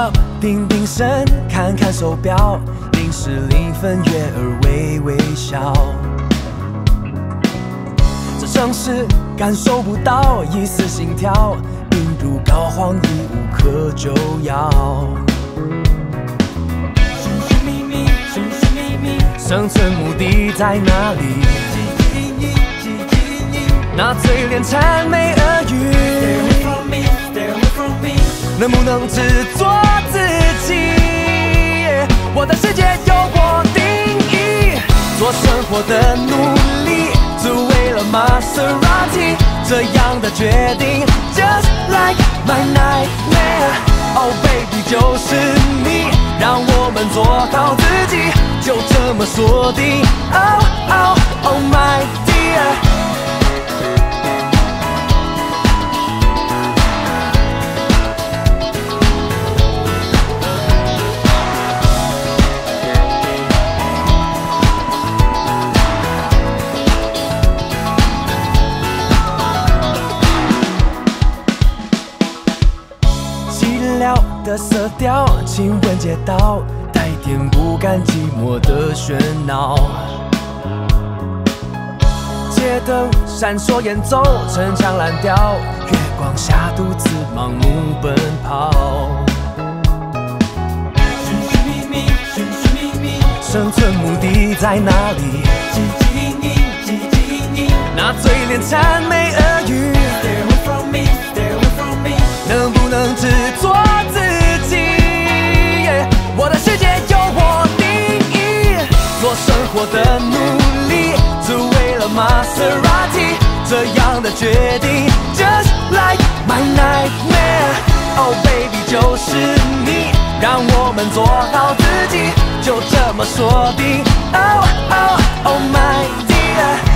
up， 定定神，看看手表，0时0分，月儿微微笑。这城市感受不到一丝心跳，病入膏肓，已无可救药。生存目的在哪里？那嘴脸谄媚耳语，能不能只做自己？我的世界由我定义，做生活的奴隶，只为了玛莎拉蒂。这样的决定 ，Just like my nightmare。Oh baby， 就是你，让我们做好自己，就这么说定。Oh oh oh my dear。的色调，亲吻街道，带点不甘寂寞的喧闹。街灯闪烁演奏，城墙蓝调，月光下独自盲目奔跑。生存目的在哪里？那嘴脸谄媚耳语，能不能只做自己？我的世界由我定义，做生活的奴隶，只为了玛莎拉蒂。这样的决定 ，Just like my nightmare。Oh baby， 就是你，让我们做好自己，就这么说定。Oh oh oh my dear。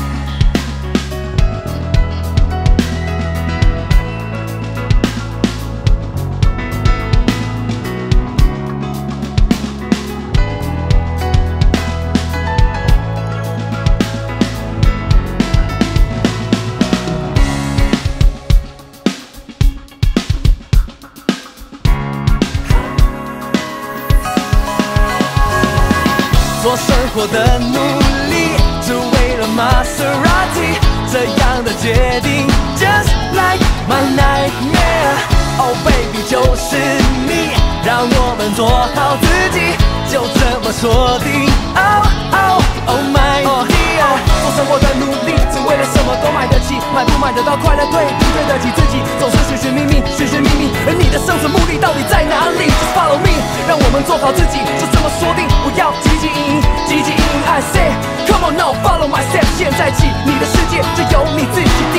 做生活的奴隶，只为了玛莎拉蒂。这样的决定 ，Just like my nightmare。Oh baby， 就是你，让我们做好自己，就这么说定。Oh oh oh my dear。做生活的奴隶，只为了什么都买得起，买不买得到快乐，对不对得起自己？总是寻寻觅觅，寻寻觅觅，而你的生存目的到底在哪里 ？Just follow me， 让我们做好自己，就这么说定，不要汲汲营营，汲汲营营。I say，come on now，follow my step， 现在起，你的世界就由你自己定。